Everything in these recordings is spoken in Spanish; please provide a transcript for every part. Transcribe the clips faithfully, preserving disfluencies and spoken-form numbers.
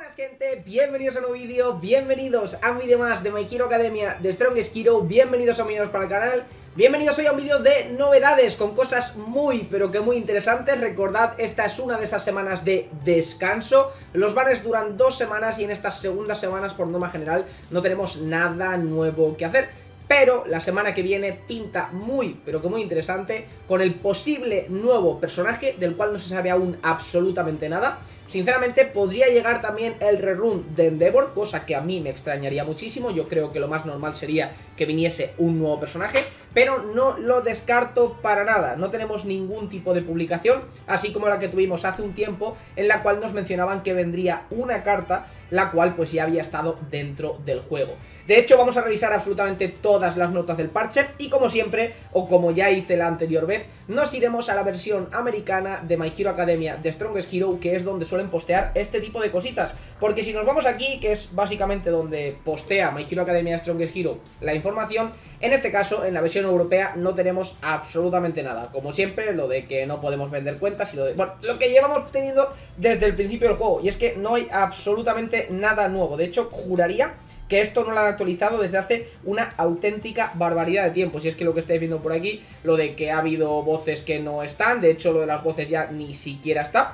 Buenas gente, bienvenidos a un nuevo vídeo, bienvenidos a un vídeo más de My Hero Academia de Strongest Hero, bienvenidos amigos para el canal, bienvenidos hoy a un vídeo de novedades con cosas muy pero que muy interesantes. Recordad, esta es una de esas semanas de descanso, los banners duran dos semanas y en estas segundas semanas por norma general no tenemos nada nuevo que hacer. Pero la semana que viene pinta muy, pero que muy interesante, con el posible nuevo personaje, del cual no se sabe aún absolutamente nada. Sinceramente, podría llegar también el rerun de Endeavor, cosa que a mí me extrañaría muchísimo. Yo creo que lo más normal sería que viniese un nuevo personaje, pero no lo descarto para nada. No tenemos ningún tipo de publicación, así como la que tuvimos hace un tiempo, en la cual nos mencionaban que vendría una carta, la cual pues ya había estado dentro del juego. De hecho, vamos a revisar absolutamente todas las notas del parche y como siempre, o como ya hice la anterior vez, nos iremos a la versión americana de My Hero Academia de Strongest Hero, que es donde suelen postear este tipo de cositas. Porque si nos vamos aquí, que es básicamente donde postea My Hero Academia de Strongest Hero la información, en este caso, en la versión europea, no tenemos absolutamente nada. Como siempre, lo de que no podemos vender cuentas y lo de... Bueno, lo que llevamos teniendo desde el principio del juego, y es que no hay absolutamente nada nuevo. De hecho, juraría que esto no lo han actualizado desde hace una auténtica barbaridad de tiempo. Si es que lo que estáis viendo por aquí, lo de que ha habido voces que no están, de hecho lo de las voces ya ni siquiera está.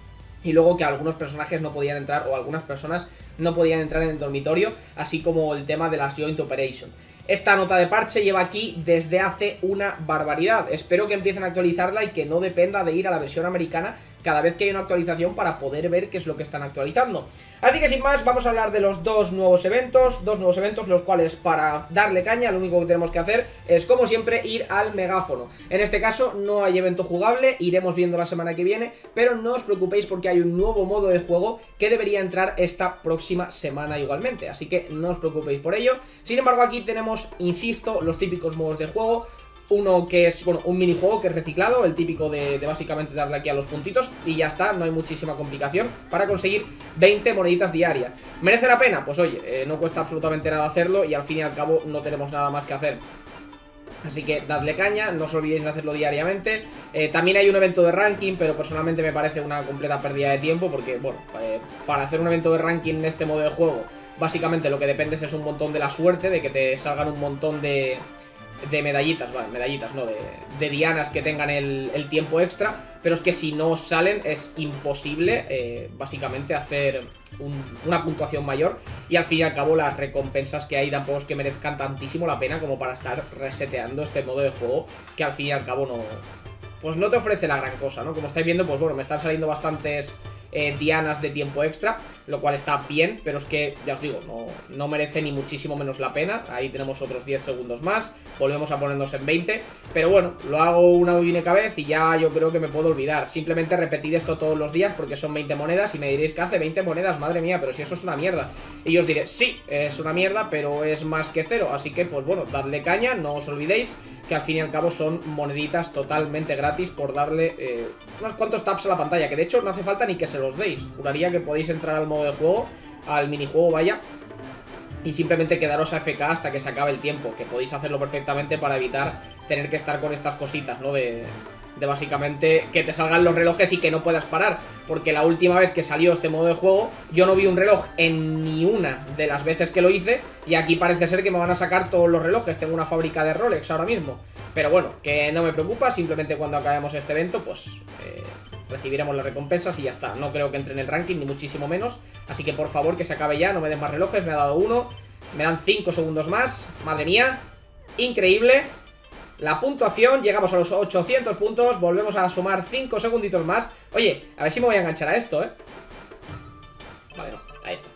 Y luego que algunos personajes no podían entrar, o algunas personas no podían entrar en el dormitorio, así como el tema de las Joint Operation. Esta nota de parche lleva aquí desde hace una barbaridad. Espero que empiecen a actualizarla y que no dependa de ir a la versión americana cada vez que hay una actualización para poder ver qué es lo que están actualizando. Así que sin más, vamos a hablar de los dos nuevos eventos, dos nuevos eventos los cuales para darle caña lo único que tenemos que hacer es como siempre ir al megáfono. En este caso no hay evento jugable, iremos viendo la semana que viene, pero no os preocupéis porque hay un nuevo modo de juego que debería entrar esta próxima semana igualmente, así que no os preocupéis por ello. Sin embargo, aquí tenemos, insisto, los típicos modos de juego. Uno que es, bueno, un minijuego que es reciclado, el típico de, de básicamente darle aquí a los puntitos y ya está, no hay muchísima complicación para conseguir veinte moneditas diarias. ¿Merece la pena? Pues oye, eh, no cuesta absolutamente nada hacerlo y al fin y al cabo no tenemos nada más que hacer. Así que dadle caña, no os olvidéis de hacerlo diariamente. eh, También hay un evento de ranking, pero personalmente me parece una completa pérdida de tiempo porque, bueno, eh, para hacer un evento de ranking en este modo de juego, básicamente lo que dependes es un montón de la suerte, de que te salgan un montón de... de medallitas, vale, medallitas, no, de, de dianas que tengan el, el tiempo extra. Pero es que si no salen es imposible eh, básicamente hacer un, una puntuación mayor. Y al fin y al cabo las recompensas que hay tampoco es que merezcan tantísimo la pena como para estar reseteando este modo de juego, que al fin y al cabo no... pues no te ofrece la gran cosa, ¿no? Como estáis viendo, pues bueno, me están saliendo bastantes... Eh, dianas de tiempo extra, lo cual está bien, pero es que, ya os digo, no, no merece ni muchísimo menos la pena. Ahí tenemos otros diez segundos más, volvemos a ponernos en veinte, pero bueno, lo hago una única vez y ya yo creo que me puedo olvidar. Simplemente repetid esto todos los días porque son veinte monedas y me diréis que hace veinte monedas, madre mía, pero si eso es una mierda. Y yo os diré, sí, es una mierda, pero es más que cero, así que pues bueno, dadle caña, no os olvidéis que al fin y al cabo son moneditas totalmente gratis por darle eh, unos cuantos taps a la pantalla, que de hecho no hace falta ni que se los deis. Juraría que podéis entrar al modo de juego, al minijuego vaya, y simplemente quedaros a F K hasta que se acabe el tiempo, que podéis hacerlo perfectamente para evitar tener que estar con estas cositas, ¿no? De... de básicamente que te salgan los relojes y que no puedas parar, porque la última vez que salió este modo de juego yo no vi un reloj en ni una de las veces que lo hice, y aquí parece ser que me van a sacar todos los relojes. Tengo una fábrica de Rolex ahora mismo, pero bueno, que no me preocupa, simplemente cuando acabemos este evento pues eh, recibiremos las recompensas y ya está. No creo que entre en el ranking ni muchísimo menos, así que por favor que se acabe ya, no me den más relojes. Me ha dado uno, me dan cinco segundos más, madre mía, increíble. La puntuación, llegamos a los ochocientos puntos, volvemos a sumar cinco segunditos más. Oye, a ver si me voy a enganchar a esto, ¿eh? Vale, no, ahí está.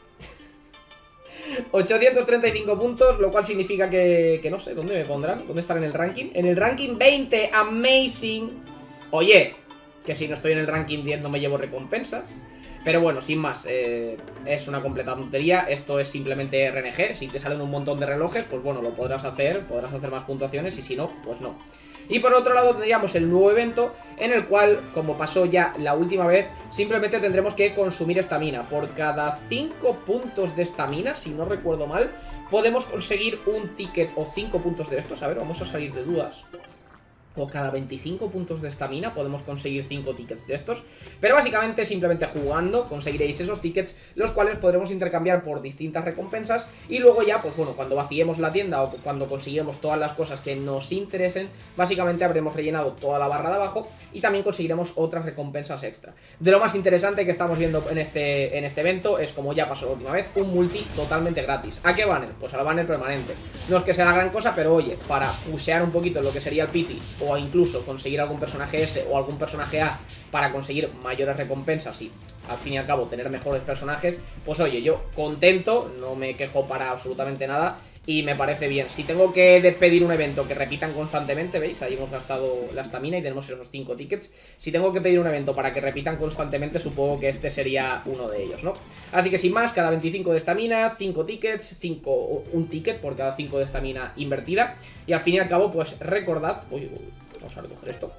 ochocientos treinta y cinco puntos, lo cual significa que, que no sé, ¿dónde me pondrán? ¿Dónde estarán en el ranking? En el ranking veinte, amazing. Oye, que si no estoy en el ranking diez no me llevo recompensas. Pero bueno, sin más, eh, es una completa tontería. Esto es simplemente R N G. Si te salen un montón de relojes, pues bueno, lo podrás hacer, podrás hacer más puntuaciones, y si no, pues no. Y por otro lado tendríamos el nuevo evento, en el cual, como pasó ya la última vez, simplemente tendremos que consumir estamina. Por cada cinco puntos de estamina, si no recuerdo mal, podemos conseguir un ticket o cinco puntos de estos. A ver, vamos a salir de dudas. o cada veinticinco puntos de estamina podemos conseguir cinco tickets de estos. Pero básicamente simplemente jugando conseguiréis esos tickets, los cuales podremos intercambiar por distintas recompensas. Y luego ya, pues bueno, cuando vaciemos la tienda o cuando conseguiremos todas las cosas que nos interesen, básicamente habremos rellenado toda la barra de abajo y también conseguiremos otras recompensas extra. De lo más interesante que estamos viendo en este, en este evento es, como ya pasó la última vez, un multi totalmente gratis. ¿A qué banner? Pues al banner permanente. No es que sea la gran cosa, pero oye, para pushear un poquito lo que sería el pity, o incluso conseguir algún personaje S o algún personaje A para conseguir mayores recompensas y al fin y al cabo tener mejores personajes, pues oye, yo contento, no me quejo para absolutamente nada y me parece bien. Si tengo que pedir un evento que repitan constantemente, ¿veis? Ahí hemos gastado la estamina y tenemos esos cinco tickets. Si tengo que pedir un evento para que repitan constantemente, supongo que este sería uno de ellos, ¿no? Así que sin más, cada veinticinco de estamina, cinco tickets, cinco, un ticket por cada cinco de estamina invertida. Y al fin y al cabo, pues recordad... Uy, uy, vamos a recoger esto.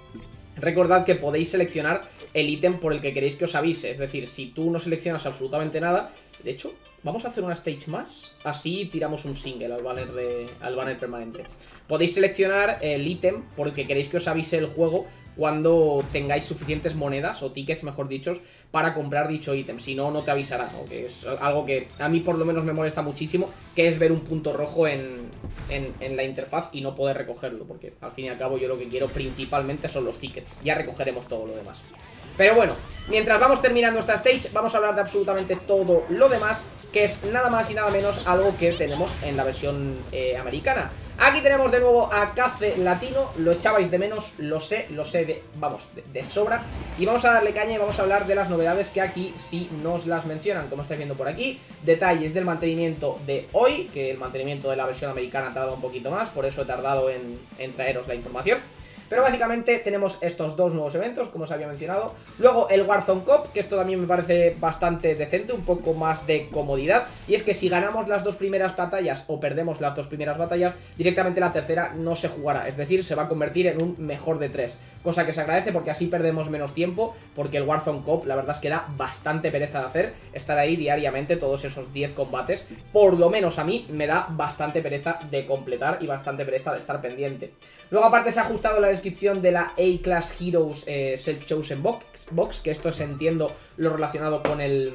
Recordad que podéis seleccionar el ítem por el que queréis que os avise. Es decir, si tú no seleccionas absolutamente nada... De hecho, vamos a hacer una stage más. Así tiramos un single al banner, de, al banner permanente. Podéis seleccionar el ítem por el que queréis que os avise el juego cuando tengáis suficientes monedas, o tickets mejor dicho, para comprar dicho ítem. Si no, no te avisará, ¿no? Que es algo que a mí por lo menos me molesta muchísimo, que es ver un punto rojo en, en, en la interfaz y no poder recogerlo. Porque al fin y al cabo yo lo que quiero principalmente son los tickets. Ya recogeremos todo lo demás. Pero bueno, mientras vamos terminando esta stage, vamos a hablar de absolutamente todo lo demás, que es nada más y nada menos algo que tenemos en la versión eh, americana. Aquí tenemos de nuevo a Cace Latino, lo echabais de menos, lo sé, lo sé de, vamos, de, de sobra. Y vamos a darle caña y vamos a hablar de las novedades que aquí sí nos las mencionan, como estáis viendo por aquí. Detalles del mantenimiento de hoy, que el mantenimiento de la versión americana ha tardado un poquito más, por eso he tardado en, en traeros la información. Pero básicamente tenemos estos dos nuevos eventos, como os había mencionado. Luego el Warzone Cup, que esto también me parece bastante decente, un poco más de comodidad. Y es que si ganamos las dos primeras batallas o perdemos las dos primeras batallas, directamente la tercera no se jugará. Es decir, se va a convertir en un mejor de tres. Cosa que se agradece porque así perdemos menos tiempo, porque el Warzone Cup la verdad es que da bastante pereza de hacer. Estar ahí diariamente todos esos diez combates, por lo menos a mí me da bastante pereza de completar y bastante pereza de estar pendiente. Luego aparte se ha ajustado la descripción de la A-Class Heroes eh, Self-Chosen box, box, que esto es, entiendo, lo relacionado con el...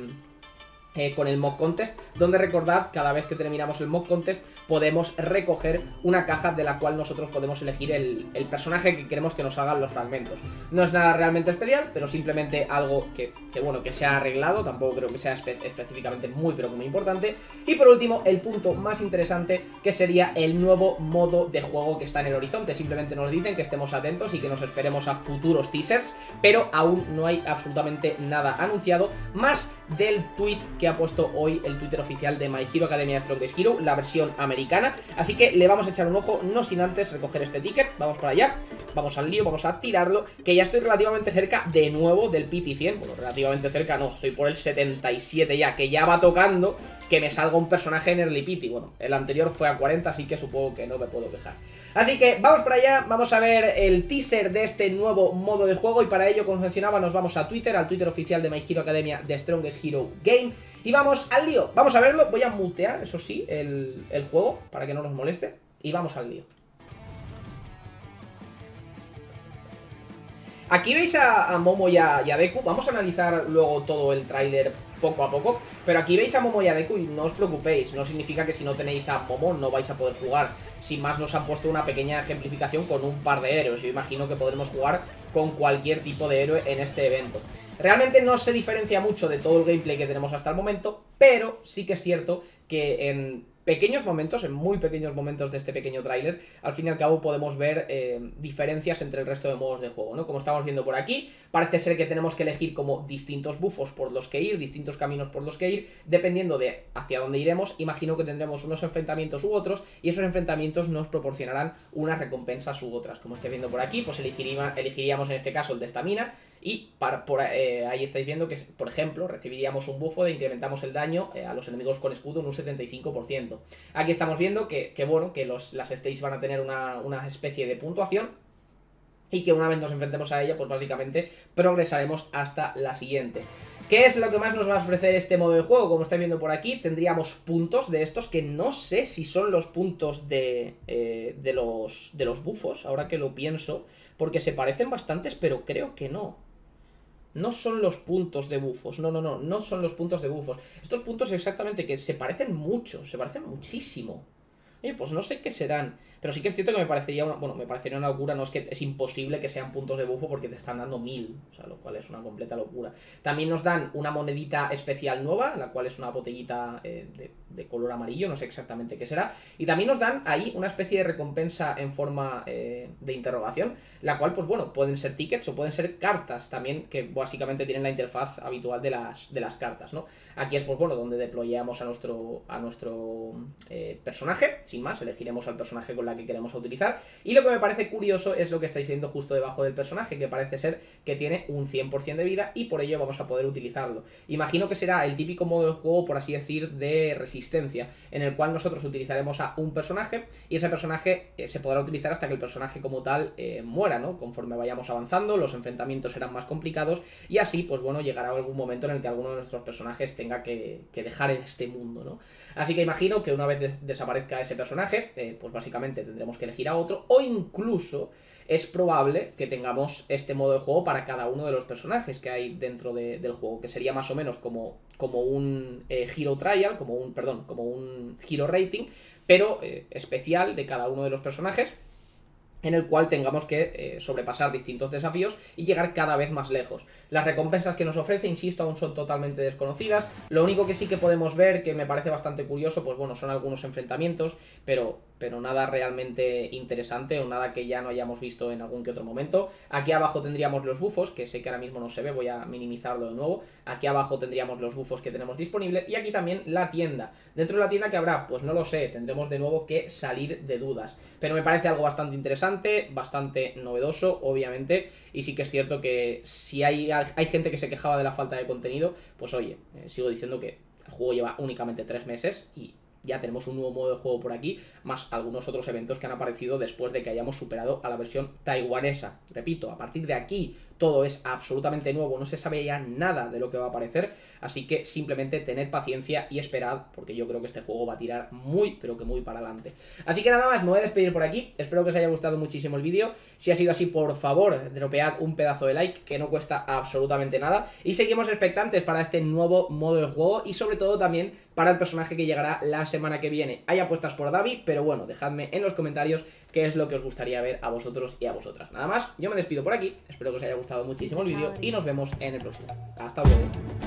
Eh, con el mock contest, donde recordad, cada vez que terminamos el mock contest podemos recoger una caja de la cual nosotros podemos elegir el, el personaje que queremos que nos hagan los fragmentos. No es nada realmente especial, pero simplemente algo que, que bueno, que se ha arreglado, tampoco creo que sea espe específicamente muy pero muy importante. Y por último, el punto más interesante, que sería el nuevo modo de juego que está en el horizonte. Simplemente nos dicen que estemos atentos y que nos esperemos a futuros teasers, pero aún no hay absolutamente nada anunciado, más del tweet que ha puesto hoy el Twitter oficial de My Hero Academia Strongest Hero, la versión americana. Así que le vamos a echar un ojo, no sin antes recoger este ticket. Vamos para allá, vamos al lío, vamos a tirarlo, que ya estoy relativamente cerca de nuevo del P T cien. Bueno, relativamente cerca no, estoy por el setenta y siete ya, que ya va tocando que me salga un personaje en Early P T. Bueno, el anterior fue a cuarenta, así que supongo que no me puedo quejar. Así que vamos para allá, vamos a ver el teaser de este nuevo modo de juego. Y para ello, como mencionaba, nos vamos a Twitter, al Twitter oficial de My Hero Academia de Strongest Hero Game. Y vamos al lío, vamos a verlo, voy a mutear, eso sí, el, el juego, para que no nos moleste. Y vamos al lío. Aquí veis a, a Momo y a, y a Deku. Vamos a analizar luego todo el tráiler poco a poco, pero aquí veis a Momo y a Deku y no os preocupéis, no significa que si no tenéis a Momo no vais a poder jugar. Sin más, nos han puesto una pequeña ejemplificación con un par de héroes. Yo imagino que podremos jugar con cualquier tipo de héroe en este evento. Realmente no se diferencia mucho de todo el gameplay que tenemos hasta el momento, pero sí que es cierto que en pequeños momentos, en muy pequeños momentos de este pequeño tráiler, al fin y al cabo podemos ver eh, diferencias entre el resto de modos de juego, ¿no? Como estamos viendo por aquí, parece ser que tenemos que elegir como distintos buffos por los que ir, distintos caminos por los que ir, dependiendo de hacia dónde iremos. Imagino que tendremos unos enfrentamientos u otros, y esos enfrentamientos nos proporcionarán unas recompensas u otras. Como estáis viendo por aquí, pues elegiría, elegiríamos en este caso el de estamina, y para, por, eh, ahí estáis viendo que, por ejemplo, recibiríamos un buffo de incrementamos el daño eh, a los enemigos con escudo en un setenta y cinco por ciento. Aquí estamos viendo que, que bueno, que los, las stages van a tener una, una especie de puntuación, y que una vez nos enfrentemos a ella, pues básicamente progresaremos hasta la siguiente. ¿Qué es lo que más nos va a ofrecer este modo de juego? Como estáis viendo por aquí, tendríamos puntos de estos que no sé si son los puntos de, eh, de, los, de los bufos, ahora que lo pienso, porque se parecen bastantes, pero creo que no. No son los puntos de bufos, no, no, no, no son los puntos de bufos. Estos puntos exactamente que se parecen mucho, se parecen muchísimo. Oye, pues no sé qué serán, pero sí que es cierto que me parecería una, bueno, me parecería una locura, no es que es imposible que sean puntos de bufo porque te están dando mil, o sea, lo cual es una completa locura. También nos dan una monedita especial nueva, la cual es una botellita eh, de, de color amarillo, no sé exactamente qué será, y también nos dan ahí una especie de recompensa en forma eh, de interrogación, la cual, pues bueno, pueden ser tickets o pueden ser cartas también, que básicamente tienen la interfaz habitual de las, de las cartas, ¿no? Aquí es, pues bueno, donde deployamos a nuestro, a nuestro eh, personaje. Sin más, elegiremos al personaje con la que queremos utilizar. Y lo que me parece curioso es lo que estáis viendo justo debajo del personaje, que parece ser que tiene un cien por cien de vida y por ello vamos a poder utilizarlo. Imagino que será el típico modo de juego, por así decir, de resistencia, en el cual nosotros utilizaremos a un personaje y ese personaje eh, se podrá utilizar hasta que el personaje como tal eh, muera, ¿no? Conforme vayamos avanzando, los enfrentamientos serán más complicados y así, pues bueno, llegará algún momento en el que alguno de nuestros personajes tenga que, que dejar este mundo, ¿no? Así que imagino que una vez des desaparezca ese personaje, eh, pues básicamente tendremos que elegir a otro, o incluso es probable que tengamos este modo de juego para cada uno de los personajes que hay dentro de, del juego, que sería más o menos como, como un eh, Hero Trial, como un, perdón, como un Hero Rating, pero eh, especial de cada uno de los personajes, en el cual tengamos que eh, sobrepasar distintos desafíos y llegar cada vez más lejos. Las recompensas que nos ofrece, insisto, aún son totalmente desconocidas. Lo único que sí que podemos ver, que me parece bastante curioso, pues bueno, son algunos enfrentamientos, pero, pero nada realmente interesante o nada que ya no hayamos visto en algún que otro momento. Aquí abajo tendríamos los bufos, que sé que ahora mismo no se ve, voy a minimizarlo de nuevo. Aquí abajo tendríamos los bufos que tenemos disponibles y aquí también la tienda. Dentro de la tienda, ¿qué habrá? Pues no lo sé, tendremos de nuevo que salir de dudas. Pero me parece algo bastante interesante, bastante novedoso, obviamente, y sí que es cierto que si hay, hay gente que se quejaba de la falta de contenido, pues oye, eh, sigo diciendo que el juego lleva únicamente tres meses y ya tenemos un nuevo modo de juego por aquí, más algunos otros eventos que han aparecido después de que hayamos superado a la versión taiwanesa. Repito, a partir de aquí todo es absolutamente nuevo, no se sabe ya nada de lo que va a aparecer, así que simplemente tened paciencia y esperad, porque yo creo que este juego va a tirar muy, pero que muy para adelante. Así que nada más, me voy a despedir por aquí, espero que os haya gustado muchísimo el vídeo. Si ha sido así, por favor, dropead un pedazo de like, que no cuesta absolutamente nada, y seguimos expectantes para este nuevo modo de juego, y sobre todo también para el personaje que llegará la semana que viene. Hay apuestas por Davi, pero bueno, dejadme en los comentarios qué es lo que os gustaría ver a vosotros y a vosotras. Nada más, yo me despido por aquí, espero que os haya gustado muchísimo el vídeo y nos vemos en el próximo. Hasta luego.